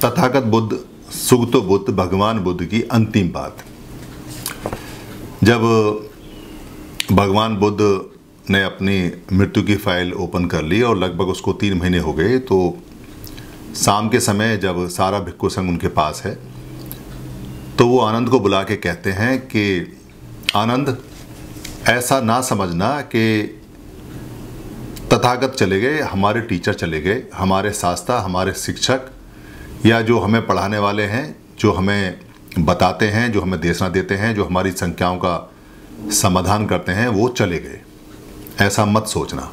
तथागत बुद्ध, सुगतो बुद्ध, भगवान बुद्ध की अंतिम बात। जब भगवान बुद्ध ने अपनी मृत्यु की फाइल ओपन कर ली और लगभग उसको 3 महीने हो गए, तो शाम के समय जब सारा भिक्खु संघ उनके पास है तो वो आनंद को बुला के कहते हैं कि आनंद, ऐसा ना समझना कि तथागत चले गए, हमारे टीचर चले गए, हमारे शास्त्रा, हमारे शिक्षक या जो हमें पढ़ाने वाले हैं, जो हमें बताते हैं, जो हमें देशना देते हैं, जो हमारी संख्याओं का समाधान करते हैं, वो चले गए। ऐसा मत सोचना।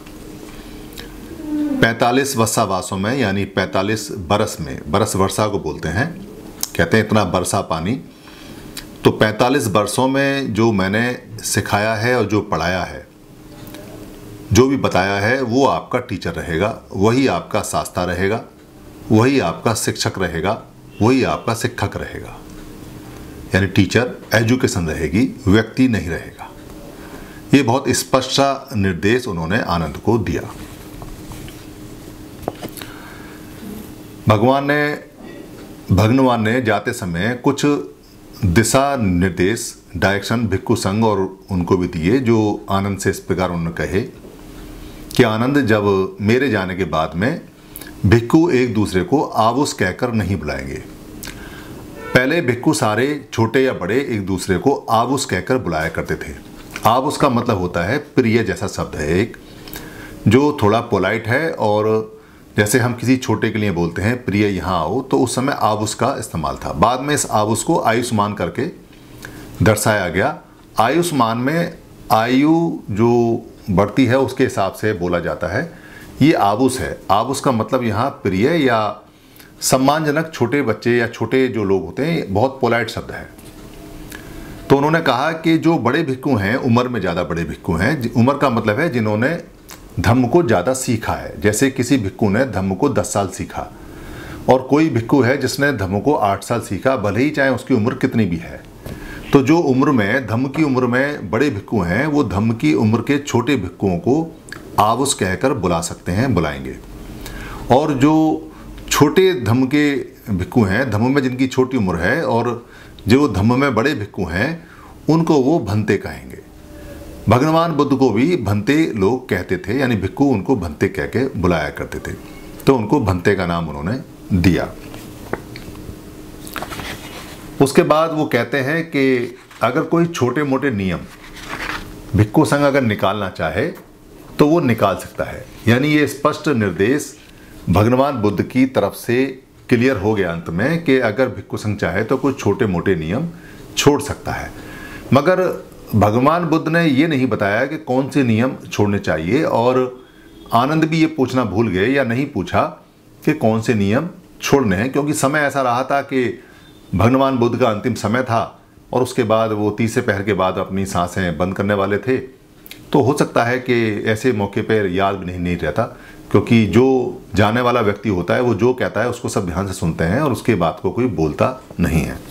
45 वर्षावासों में, यानी 45 बरस में, बरस वर्षा को बोलते हैं, कहते हैं इतना बरसा पानी, तो 45 वर्षों में जो मैंने सिखाया है और जो पढ़ाया है, जो भी बताया है, वो आपका टीचर रहेगा, वही आपका शास्त्रा रहेगा, वही आपका शिक्षक रहेगा, वही आपका शिक्षक रहेगा। यानी टीचर, एजुकेशन रहेगी, व्यक्ति नहीं रहेगा। ये बहुत स्पष्ट सा निर्देश उन्होंने आनंद को दिया। भगवान ने जाते समय कुछ दिशा निर्देश, डायरेक्शन भिक्खु संघ और उनको भी दिए, जो आनंद से इस प्रकार उन्होंने कहे कि आनंद, जब मेरे जाने के बाद में भिक्खु एक दूसरे को आवुस कहकर नहीं बुलाएंगे। पहले भिक्खु सारे, छोटे या बड़े, एक दूसरे को आवुस कहकर बुलाया करते थे। आवुस का मतलब होता है प्रिय जैसा शब्द है एक, जो थोड़ा पोलाइट है, और जैसे हम किसी छोटे के लिए बोलते हैं प्रिय यहाँ आओ, तो उस समय आवुस का इस्तेमाल था। बाद में इस आवुस को आयुष्मान करके दर्शाया गया। आयुष्मान में आयु जो बढ़ती है उसके हिसाब से बोला जाता है। ये आवुस है। आवुस का मतलब यहाँ प्रिय या सम्मानजनक, छोटे बच्चे या छोटे जो लोग होते हैं, बहुत पोलाइट शब्द है। तो उन्होंने कहा कि जो बड़े भिक्खु हैं, उम्र में ज़्यादा बड़े भिक्खु हैं, उम्र का मतलब है जिन्होंने धम्म को ज़्यादा सीखा है। जैसे किसी भिक्खु ने धम्म को 10 साल सीखा और कोई भिक्खु है जिसने धम्म को 8 साल सीखा, भले ही चाहे उसकी उम्र कितनी भी है। तो जो उम्र में, धम्म की उम्र में बड़े भिक्खु हैं, वो धम्म की उम्र के छोटे भिक्खुओं को आवुस कहकर बुला सकते हैं, बुलाएंगे। और जो छोटे धम्म के भिक्खु हैं, धम्म में जिनकी छोटी उम्र है, और जो धम्म में बड़े भिक्खु हैं, उनको वो भंते कहेंगे। भगवान बुद्ध को भी भंते लोग कहते थे, यानी भिक्खु उनको भंते कह के बुलाया करते थे, तो उनको भंते का नाम उन्होंने दिया। उसके बाद वो कहते हैं कि अगर कोई छोटे मोटे नियम भिक्खु संघ अगर निकालना चाहे तो वो निकाल सकता है। यानी ये स्पष्ट निर्देश भगवान बुद्ध की तरफ से क्लियर हो गया अंत में कि अगर भिक्खु संघ चाहे तो कुछ छोटे मोटे नियम छोड़ सकता है। मगर भगवान बुद्ध ने ये नहीं बताया कि कौन से नियम छोड़ने चाहिए, और आनंद भी ये पूछना भूल गए या नहीं पूछा कि कौन से नियम छोड़ने हैं, क्योंकि समय ऐसा रहा था कि भगवान बुद्ध का अंतिम समय था और उसके बाद वो तीसरे पहर के बाद अपनी सांसें बंद करने वाले थे। तो हो सकता है कि ऐसे मौके पर याद भी नहीं रहता, क्योंकि जो जाने वाला व्यक्ति होता है वो जो कहता है उसको सब ध्यान से सुनते हैं और उसके बात को कोई बोलता नहीं है।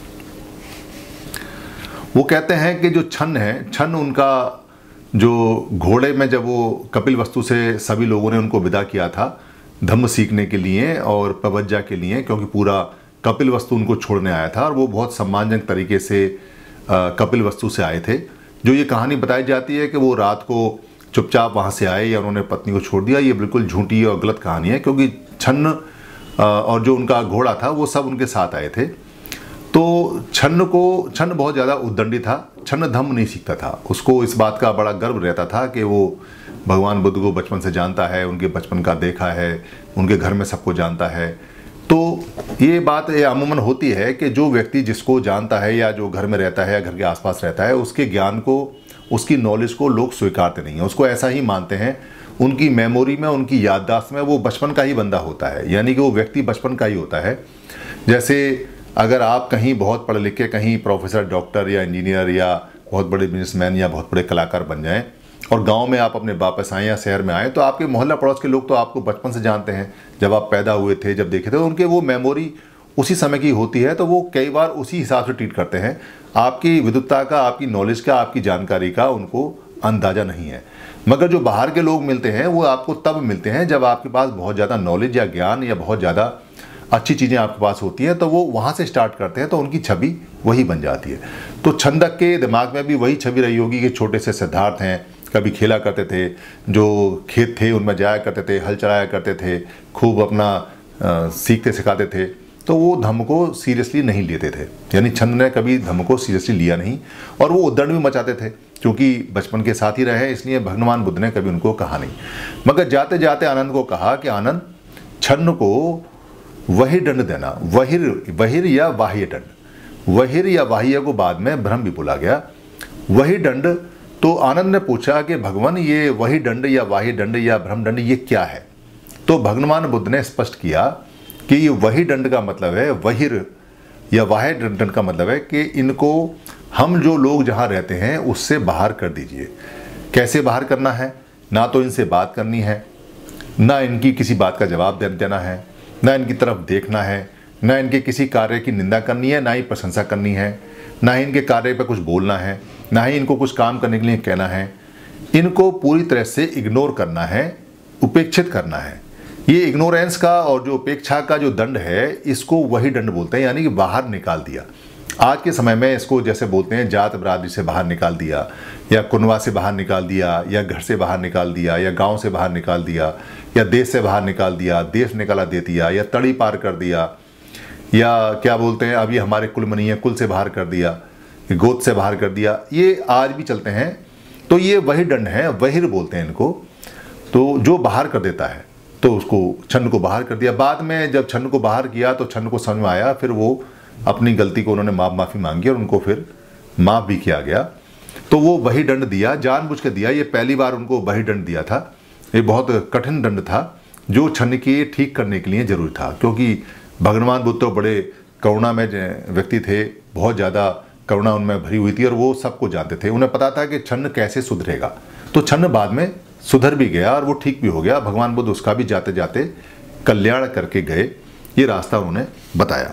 वो कहते हैं कि जो छन्न है, छन्न उनका जो घोड़े में जब वो कपिल वस्तु से सभी लोगों ने उनको विदा किया था धम्म सीखने के लिए और प्रवज्जा के लिए, क्योंकि पूरा कपिल वस्तु उनको छोड़ने आया था और वो बहुत सम्मानजनक तरीके से कपिल वस्तु से आए थे। जो ये कहानी बताई जाती है कि वो रात को चुपचाप वहाँ से आए या उन्होंने पत्नी को छोड़ दिया, ये बिल्कुल झूठी और गलत कहानी है, क्योंकि छन्न और जो उनका घोड़ा था वो सब उनके साथ आए थे। तो छन्न बहुत ज़्यादा उद्दंडी था, छन्न धम्म नहीं सीखता था। उसको इस बात का बड़ा गर्व रहता था कि वो भगवान बुद्ध को बचपन से जानता है, उनके बचपन का देखा है, उनके घर में सबको जानता है। तो ये बात अमूमन होती है कि जो व्यक्ति जिसको जानता है या जो घर में रहता है या घर के आसपास रहता है, उसके ज्ञान को, उसकी नॉलेज को लोग स्वीकारते नहीं हैं, उसको ऐसा ही मानते हैं। उनकी मेमोरी में, उनकी याददाश्त में वो बचपन का ही बंदा होता है, यानी कि वो व्यक्ति बचपन का ही होता है। जैसे अगर आप कहीं बहुत पढ़े लिखे, कहीं प्रोफेसर, डॉक्टर या इंजीनियर या बहुत बड़े बिजनेसमैन या बहुत बड़े कलाकार बन जाएं और गांव में आप अपने वापस आएँ या शहर में आएँ, तो आपके मोहल्ला पड़ोस के लोग तो आपको बचपन से जानते हैं। जब आप पैदा हुए थे, जब देखे थे, तो उनके वो मेमोरी उसी समय की होती है, तो वो कई बार उसी हिसाब से ट्रीट करते हैं। आपकी विद्वत्ता का, आपकी नॉलेज का, आपकी जानकारी का उनको अंदाज़ा नहीं है। मगर जो बाहर के लोग मिलते हैं वो आपको तब मिलते हैं जब आपके पास बहुत ज़्यादा नॉलेज या ज्ञान या बहुत ज़्यादा अच्छी चीज़ें आपके पास होती हैं तो वो वहाँ से स्टार्ट करते हैं तो उनकी छवि वही बन जाती है। तो छंदक के दिमाग में भी वही छवि रही होगी कि छोटे से सिद्धार्थ हैं, कभी खेला करते थे, जो खेत थे उनमें जाया करते थे, हल चलाया करते थे, खूब अपना सीखते सिखाते थे, तो वो धम्म को सीरियसली नहीं लेते थे। यानी छंद ने कभी धम्म को सीरियसली लिया नहीं और वो उद्दंड भी मचाते थे, क्योंकि बचपन के साथ ही रहे, इसलिए भगवान बुद्ध ने कभी उनको कहा नहीं। मगर जाते जाते आनंद को कहा कि आनंद, छंद को वही दंड देना, वहिर या बाह्य दंड। वहिर या बाह्य को बाद में भ्रम भी बोला गया, वही दंड। तो आनंद ने पूछा कि भगवान ये वही दंड या बाह्य दंड या भ्रम दंड ये क्या है? तो भगवान बुद्ध ने स्पष्ट किया कि ये वही दंड का मतलब है, वहिर या बाह्य दंड का मतलब है कि इनको हम जो लोग जहाँ रहते हैं उससे बाहर कर दीजिए। कैसे बाहर करना है? ना तो इनसे बात करनी है, ना इनकी किसी बात का जवाब देना है, ना इनकी तरफ देखना है, ना इनके किसी कार्य की निंदा करनी है, ना ही प्रशंसा करनी है, ना ही इनके कार्य पर कुछ बोलना है, ना ही इनको कुछ काम करने के लिए कहना है। इनको पूरी तरह से इग्नोर करना है, उपेक्षित करना है। ये इग्नोरेंस का और जो उपेक्षा का जो दंड है, इसको वही दंड बोलते हैं, यानी कि बाहर निकाल दिया। आज के समय में इसको जैसे बोलते हैं जात बरादरी से बाहर निकाल दिया, या कुनवा से बाहर निकाल दिया, या घर से बाहर निकाल दिया, या गांव से बाहर निकाल दिया, या देश से बाहर निकाल दिया, देश निकाला दे दिया, या तड़ी पार कर दिया, या क्या बोलते हैं अभी हमारे कुल मनी है, कुल से बाहर कर दिया, गोद से बाहर कर दिया, ये आज भी चलते हैं। तो ये वही दंड है, वहिर बोलते हैं इनको। तो जो बाहर कर देता है तो उसको छंद को बाहर कर दिया। बाद में जब छंद को बाहर किया तो छंद को समझ में आया, फिर वो अपनी गलती को उन्होंने माफ़ी मांगी और उनको फिर माफ़ भी किया गया। तो वो वही दंड दिया, जानबूझ के दिया। ये पहली बार उनको वही दंड दिया था। ये बहुत कठिन दंड था जो छंद के ठीक करने के लिए जरूरी था, क्योंकि भगवान बुद्ध तो बड़े करुणा में व्यक्ति थे, बहुत ज़्यादा करुणा उनमें भरी हुई थी और वो सबको जानते थे। उन्हें पता था कि छंद कैसे सुधरेगा। तो छंद बाद में सुधर भी गया और वो ठीक भी हो गया। भगवान बुद्ध उसका भी जाते जाते कल्याण करके गए, ये रास्ता उन्होंने बताया।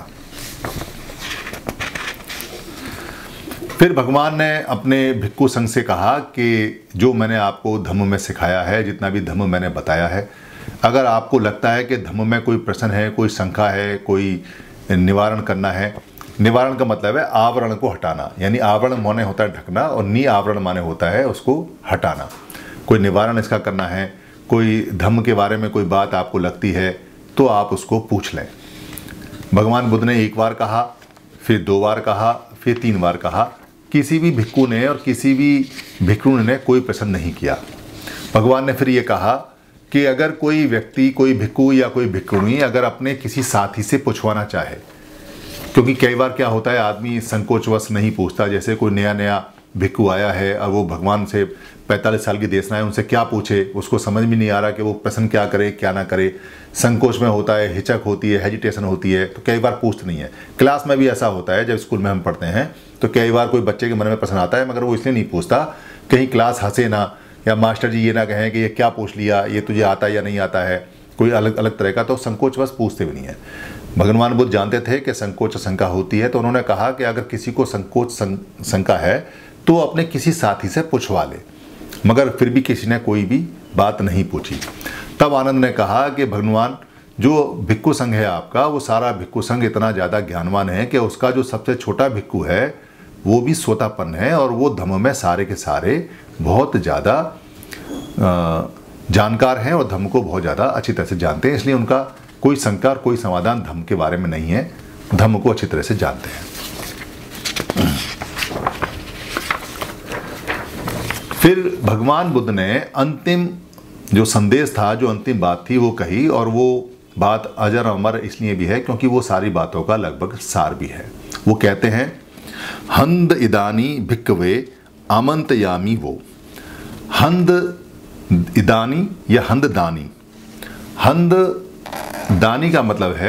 फिर भगवान ने अपने भिक्खु संघ से कहा कि जो मैंने आपको धम्म में सिखाया है, जितना भी धम्म मैंने बताया है, अगर आपको लगता है कि धम्म में कोई प्रश्न है, कोई शंका है, कोई निवारण करना है। निवारण का मतलब है आवरण को हटाना, यानी आवरण माने होता है ढकना और नी आवरण माने होता है उसको हटाना। कोई निवारण इसका करना है, कोई धम्म के बारे में कोई बात आपको लगती है तो आप उसको पूछ लें। भगवान बुद्ध ने एक बार कहा, फिर 2 बार कहा, फिर 3 बार कहा। किसी भी भिक्खु ने और किसी भी भिक्षुणी ने कोई प्रश्न नहीं किया। भगवान ने फिर ये कहा कि अगर कोई व्यक्ति, कोई भिक्खु या कोई भिक्षुणी अगर अपने किसी साथी से पूछवाना चाहे, क्योंकि कई बार क्या होता है आदमी संकोचवश नहीं पूछता। जैसे कोई नया भिक्खु आया है और वो भगवान से 45 साल की देशना है, उनसे क्या पूछे, उसको समझ में नहीं आ रहा कि वो प्रश्न क्या करे क्या ना करे, संकोच में होता है, हिचक होती है, हेजिटेशन होती है, तो कई बार पूछते नहीं है। क्लास में भी ऐसा होता है, जब स्कूल में हम पढ़ते हैं तो कई बार कोई बच्चे के मन में प्रश्न आता है मगर वो इसलिए नहीं पूछता कहीं क्लास हंसे ना, या मास्टर जी ये ना कहें कि ये क्या पूछ लिया, ये तुझे आता है या नहीं आता है, कोई अलग अलग तरह का, तो संकोच बस पूछते भी नहीं है। भगवान बुद्ध जानते थे कि संकोच शंका होती है, तो उन्होंने कहा कि अगर किसी को संकोच शंका है तो अपने किसी साथी से पूछवा ले। मगर फिर भी किसी ने कोई भी बात नहीं पूछी। तब आनंद ने कहा कि भगवान, जो भिक्खु संघ है आपका, वो सारा भिक्खु संघ इतना ज़्यादा ज्ञानवान है कि उसका जो सबसे छोटा भिक्खु है वो भी सोतापन्न है और वो धम्म में सारे के सारे बहुत ज़्यादा जानकार हैं और धम्म को बहुत ज़्यादा अच्छी तरह से जानते हैं। इसलिए उनका कोई शंका और कोई समाधान धम्म के बारे में नहीं है, धम्म को अच्छी तरह से जानते हैं। फिर भगवान बुद्ध ने अंतिम जो संदेश था, जो अंतिम बात थी वो कही, और वो बात अजर अमर इसलिए भी है क्योंकि वो सारी बातों का लगभग सार भी है। वो कहते हैं, हंद इदानी भिक्खवे आमंत्रयामि वो। हंद इदानी या हंद दानी। हंद दानी का मतलब है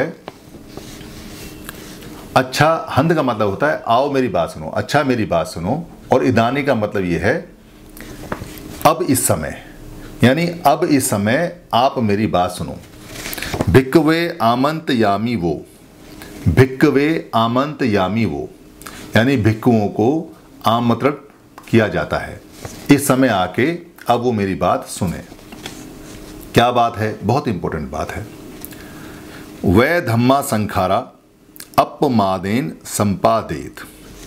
अच्छा, हंद का मतलब होता है आओ मेरी बात सुनो, अच्छा मेरी बात सुनो, और इदानी का मतलब ये है अब इस समय, यानी अब इस समय आप मेरी बात सुनो। भिक्खवे आमंत्रयामि वो। भिक्खवे आमंत्रयामि वो, यानी भिक्खुओं को आमंत्रित किया जाता है इस समय आके, अब वो मेरी बात सुने। क्या बात है? बहुत इंपॉर्टेंट बात है। वै धम्मा संखारा अपमादेन संपादेत।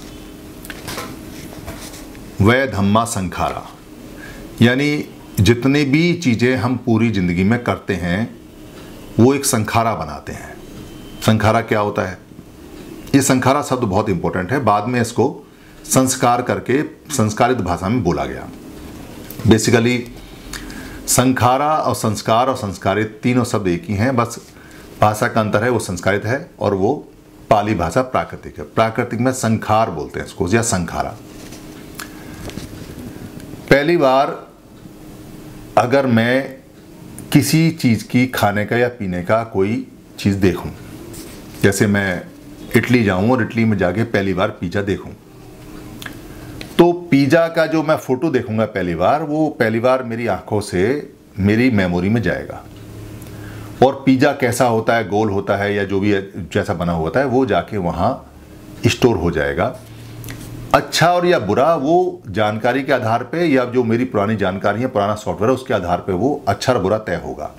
वै धम्मा संखारा यानी जितने भी चीज़ें हम पूरी ज़िंदगी में करते हैं वो एक संखारा बनाते हैं। संखारा क्या होता है? ये संखारा शब्द बहुत इंपॉर्टेंट है, बाद में इसको संस्कार करके संस्कारित भाषा में बोला गया। बेसिकली संखारा और संस्कार और संस्कारित तीनों शब्द एक ही हैं, बस भाषा का अंतर है, वो संस्कारित है और वो पाली भाषा प्राकृतिक है। प्राकृतिक में संखार बोलते हैं इसको या संखारा। पहली बार अगर मैं किसी चीज़ की खाने का या पीने का कोई चीज़ देखूं, जैसे मैं इटली जाऊं और इटली में जाके पहली बार पिज़्ज़ा देखूं, तो पिज़्ज़ा का जो मैं फ़ोटो देखूंगा पहली बार, वो पहली बार मेरी आंखों से मेरी मेमोरी में जाएगा। और पिज़्ज़ा कैसा होता है, गोल होता है या जो भी जैसा बना होता है, वो जाके वहाँ स्टोर हो जाएगा। अच्छा और या बुरा वो जानकारी के आधार पे या जो मेरी पुरानी जानकारी है, पुराना सॉफ्टवेयर है, उसके आधार पे वो अच्छा और बुरा तय होगा।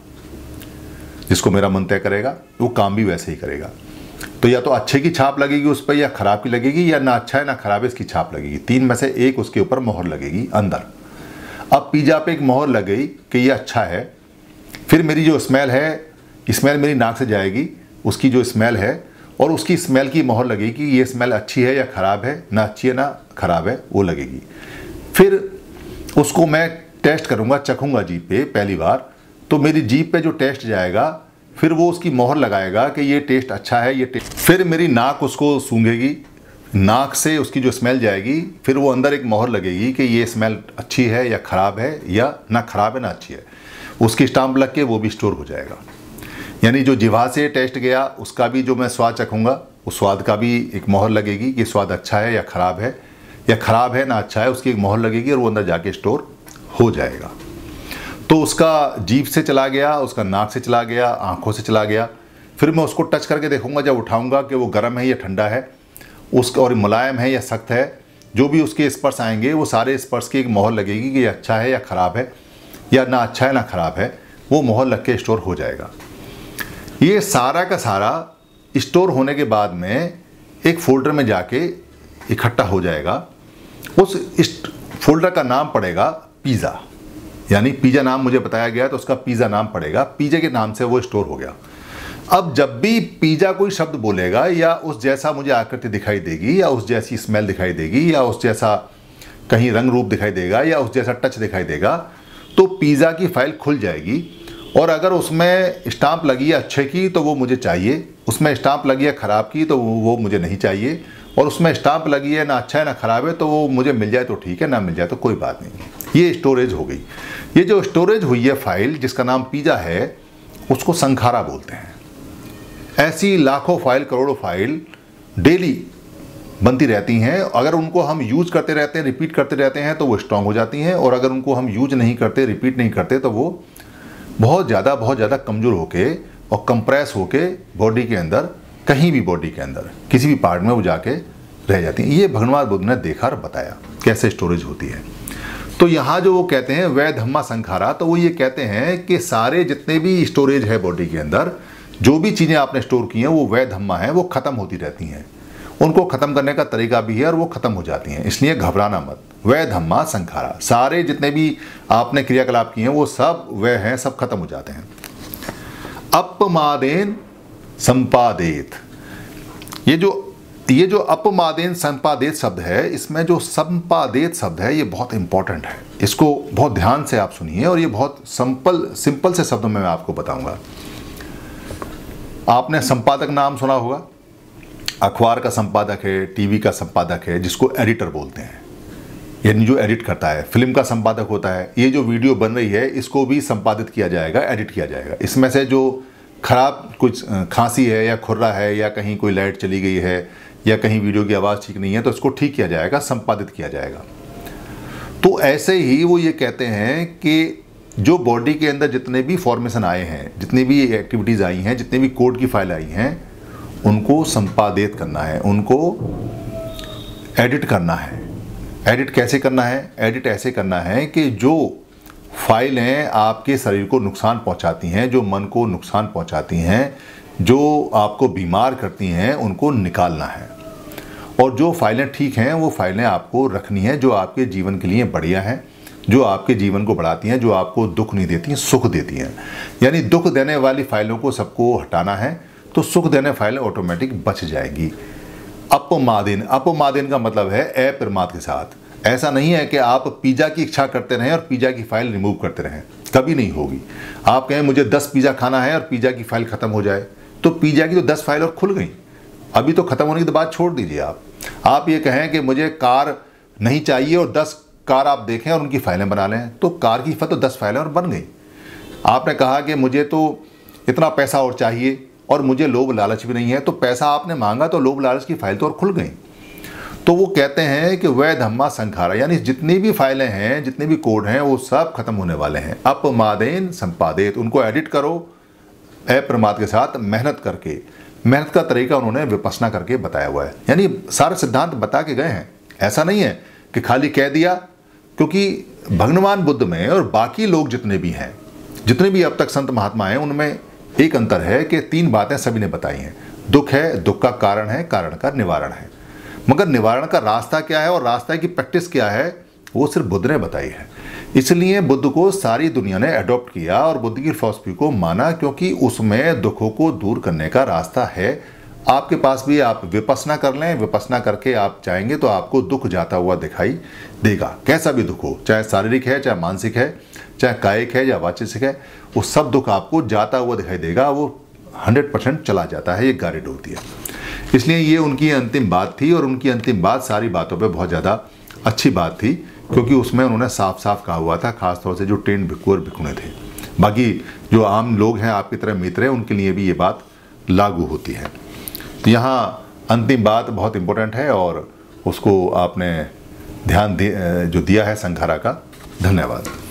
जिसको मेरा मन तय करेगा वो काम भी वैसे ही करेगा। तो या तो अच्छे की छाप लगेगी उस पर या खराब की लगेगी, या ना अच्छा है ना खराब है इसकी छाप लगेगी। तीन में से एक उसके ऊपर मोहर लगेगी अंदर। अब पिज़्ज़ा पे एक मोहर लग गई कि ये अच्छा है, फिर मेरी जो स्मेल है, स्मेल मेरी नाक से जाएगी, उसकी जो स्मेल है और उसकी स्मेल की मोहर लगेगी कि ये स्मेल अच्छी है या ख़राब है, ना अच्छी है ना ख़राब है, वो लगेगी। फिर उसको मैं टेस्ट करूँगा, चखूँगा जीभ पे पहली बार, तो मेरी जीभ पे जो टेस्ट जाएगा फिर वो उसकी मोहर लगाएगा कि ये टेस्ट अच्छा है, ये टेस्ट। फिर मेरी नाक उसको सूंघेगी, नाक से उसकी जो स्मेल जाएगी, फिर वो अंदर एक मोहर लगेगी कि ये स्मेल अच्छी है या ख़राब है, या ना ख़राब है ना अच्छी है। उसकी स्टाम्प लग के वो भी स्टोर हो जाएगा। यानी जो जिह्वा से टेस्ट गया उसका भी जो मैं स्वाद चखूँगा, उस स्वाद का भी एक मोहर लगेगी कि स्वाद अच्छा है या ख़राब है, या ख़राब है ना अच्छा है, उसकी एक मोहर लगेगी और वो अंदर जाके स्टोर हो जाएगा। तो उसका जीभ से चला गया, उसका नाक से चला गया, आँखों से चला गया। फिर मैं उसको टच करके देखूँगा, जब उठाऊँगा कि वो गर्म है या ठंडा है, उसका और मुलायम है या सख्त है, जो भी उसके स्पर्श आएंगे वो सारे स्पर्श की एक मोहर लगेगी कि ये अच्छा है या ख़राब है, या ना अच्छा है ना ख़राब है, वो मोहर लग के स्टोर हो जाएगा। ये सारा का सारा स्टोर होने के बाद में एक फोल्डर में जाके इकट्ठा हो जाएगा। उस फोल्डर का नाम पड़ेगा पिज़्ज़ा। यानी पिज़्ज़ा नाम मुझे बताया गया तो उसका पिज़्ज़ा नाम पड़ेगा, पिज़्ज़ा के नाम से वो स्टोर हो गया। अब जब भी पिज़्ज़ा कोई शब्द बोलेगा, या उस जैसा मुझे आकृति दिखाई देगी, या उस जैसी स्मेल दिखाई देगी, या उस जैसा कहीं रंग रूप दिखाई देगा, या उस जैसा टच दिखाई देगा, तो पिज़्ज़ा की फाइल खुल जाएगी। और अगर उसमें स्टाम्प लगी है अच्छे की तो वो मुझे चाहिए, उसमें स्टाम्प लगी है ख़राब की तो वो मुझे नहीं चाहिए, और उसमें स्टाम्प लगी है ना अच्छा है ना ख़राब है तो वो मुझे मिल जाए तो ठीक है, ना मिल जाए तो कोई बात नहीं। ये स्टोरेज हो गई। ये जो स्टोरेज हुई है फाइल जिसका नाम पिज़्ज़ा है, उसको संखारा बोलते हैं। ऐसी लाखों फाइल, करोड़ों फाइल डेली बनती रहती हैं। अगर उनको हम यूज़ करते रहते हैं, रिपीट करते रहते हैं, तो वो स्ट्रांग हो जाती हैं। और अगर उनको हम यूज नहीं करते, रिपीट नहीं करते, तो वो बहुत ज़्यादा कमज़ोर होके और कंप्रेस होके बॉडी के अंदर, कहीं भी बॉडी के अंदर किसी भी पार्ट में वो जाके रह जाती हैं। ये भगवान बुद्ध ने देखा और बताया कैसे स्टोरेज होती है। तो यहाँ जो वो कहते हैं वै धम्मा संखारा, तो वो ये कहते हैं कि सारे जितने भी स्टोरेज है बॉडी के अंदर, जो भी चीज़ें आपने स्टोर की हैं वो वै धम्मा है, वो ख़त्म होती रहती हैं। उनको ख़त्म करने का तरीका भी है और वो ख़त्म हो जाती हैं, इसलिए घबराना मत। वै धम्मा संखारा, सारे जितने भी आपने क्रियाकलाप किए हैं वो सब वह हैं, सब खत्म हो जाते हैं। अपमादेन संपादेत, ये जो अपमादेन संपादेत शब्द है, इसमें जो संपादेत शब्द है ये बहुत इंपॉर्टेंट है। इसको बहुत ध्यान से आप सुनिए और ये बहुत सिंपल से शब्दों में मैं आपको बताऊंगा। आपने संपादक नाम सुना होगा, अखबार का संपादक है, टीवी का संपादक है, जिसको एडिटर बोलते हैं, यानी जो एडिट करता है। फिल्म का संपादक होता है, ये जो वीडियो बन रही है इसको भी संपादित किया जाएगा, एडिट किया जाएगा। इसमें से जो खराब कुछ खांसी है या खुर्रा है या कहीं कोई लाइट चली गई है या कहीं वीडियो की आवाज़ ठीक नहीं है, तो इसको ठीक किया जाएगा, संपादित किया जाएगा। तो ऐसे ही वो ये कहते हैं कि जो बॉडी के अंदर जितने भी फॉर्मेशन आए हैं, जितनी भी एक्टिविटीज़ आई हैं, जितने भी कोड की फाइल आई हैं, उनको संपादित करना है, उनको एडिट करना है। एडिट कैसे करना है? एडिट ऐसे करना है कि जो फाइलें आपके शरीर को नुकसान पहुंचाती हैं, जो मन को नुकसान पहुंचाती हैं, जो आपको बीमार करती हैं उनको निकालना है, और जो फाइलें ठीक हैं वो फाइलें आपको रखनी है जो आपके जीवन के लिए बढ़िया हैं, जो आपके जीवन को बढ़ाती हैं, जो आपको दुख नहीं देती, सुख देती हैं। यानी दुख देने वाली फाइलों को सबको हटाना है, तो सुख देने फाइलें ऑटोमेटिक बच जाएगी। अपमादिन, अपमादिन का मतलब है अप्रमाद के साथ। ऐसा नहीं है कि आप पिज़्ज़ा की इच्छा करते रहें और पिज़्ज़ा की फाइल रिमूव करते रहें, कभी नहीं होगी। आप कहें मुझे 10 पिज़्ज़ा खाना है और पिज़्ज़ा की फाइल ख़त्म हो जाए, तो पिज़्ज़ा की तो 10 फाइल और खुल गई, अभी तो ख़त्म होने की बात छोड़ दीजिए। आप ये कहें कि मुझे कार नहीं चाहिए और 10 कार आप देखें और उनकी फाइलें बना लें, तो कार की तो 10 फाइलें और बन गई। आपने कहा कि मुझे तो इतना पैसा और चाहिए और मुझे लोभ लालच भी नहीं है, तो पैसा आपने मांगा तो लोभ लालच की फाइल तो और खुल गई। तो वो कहते हैं कि वै धम्मा संखारा, यानी जितनी भी फाइलें हैं, जितने भी कोड हैं, वो सब खत्म होने वाले हैं। अपमादेन संपादित, उनको एडिट करो अप्रमाद के साथ, मेहनत करके। मेहनत का तरीका उन्होंने विपස්සना करके बताया हुआ है, यानी सारे सिद्धांत बता के गए हैं। ऐसा नहीं है कि खाली कह दिया, क्योंकि भगवान बुद्ध में और बाकी लोग जितने भी हैं, जितने भी अब तक संत महात्मा हैं, उनमें एक अंतर है कि 3 बातें सभी ने बताई हैं। दुख है, दुख का कारण है, कारण का निवारण है, मगर निवारण का रास्ता क्या है और रास्ता की प्रैक्टिस क्या है, वो सिर्फ बुद्ध ने बताई है। इसलिए बुद्ध को सारी दुनिया ने अडॉप्ट किया और बुद्ध की फिलॉसफी को माना, क्योंकि उसमें दुखों को दूर करने का रास्ता है। आपके पास भी आप विपස්සना कर लें, विपස්සना करके आप चाहेंगे तो आपको दुख जाता हुआ दिखाई देगा। कैसा भी दुख हो, चाहे शारीरिक है, चाहे मानसिक है, चाहे कायिक है या वाचिक है, वो सब दुख आपको जाता हुआ दिखाई देगा। वो 100% चला जाता है, ये गारंटी होती है। इसलिए ये उनकी अंतिम बात थी, और उनकी अंतिम बात सारी बातों पे बहुत ज़्यादा अच्छी बात थी, क्योंकि उसमें उन्होंने साफ साफ कहा हुआ था, खासतौर से जो ट्रेंड भिक्खु और भिक्खुणी थे। बाकी जो आम लोग हैं, आपकी तरह मित्र हैं, उनके लिए भी ये बात लागू होती है। तो यहाँ अंतिम बात बहुत इम्पोर्टेंट है, और उसको आपने ध्यान जो दिया है संखारा का, धन्यवाद।